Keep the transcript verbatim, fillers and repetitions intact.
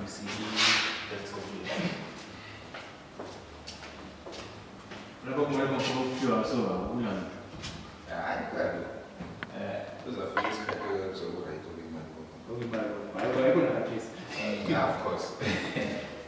C D, that's okay. Never more than few hours over, we are. I got it. Those are famous characters, so what I told him. Okay, but I will at least. Yeah, of course.